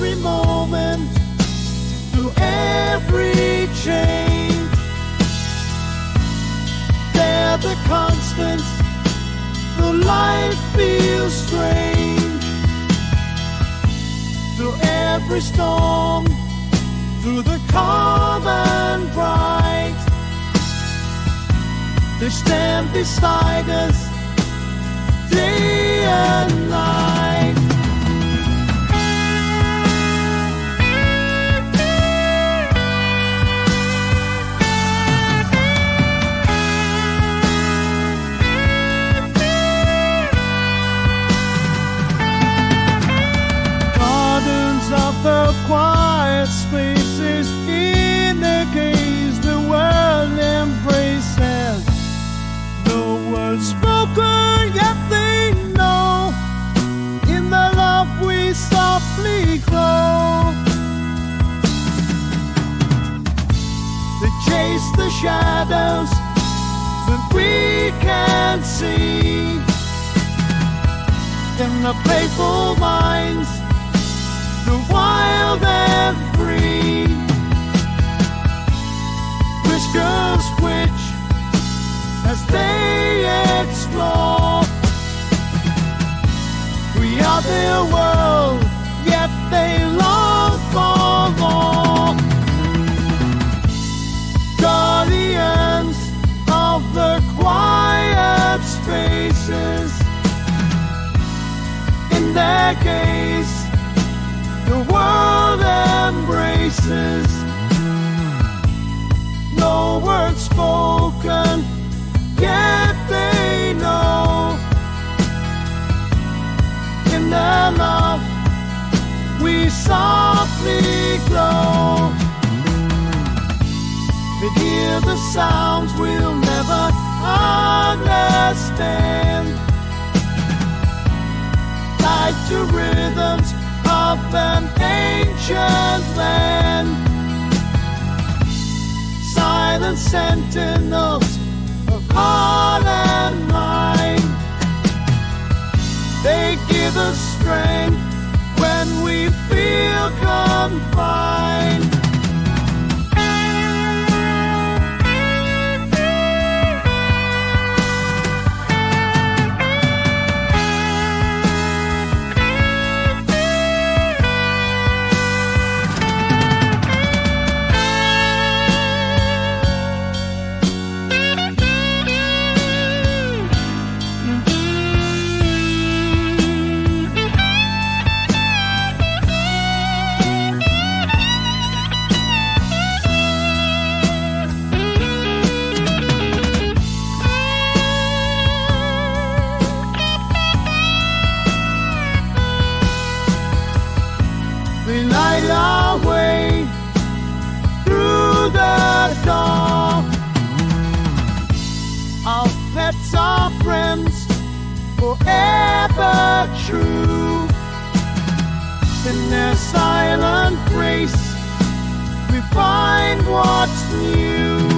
every moment, through every change. They're the constants, though life feels strange. Through every storm, through the calm and bright, they stand beside us day and night. Gardens of the quiet spaces, in their gaze the world embraces. No words spoken, yet they know, in the love we softly grow. They chase the shadows that we can't see, in the playful minds, the wild and free. Whiskers which, as they explore, we are their world, yet they long for more. Guardians of the quiet spaces, in their gaze the world embraces. No words spoken, yet they know, in their love we softly glow. They hear the sounds we'll never understand, tied to rhythms of an ancient land. Silent sentinels of heart and mind, they give us strength when we feel confined. We light our way through the dark. Our pets are friends, forever true. In their silent grace, we find what's new.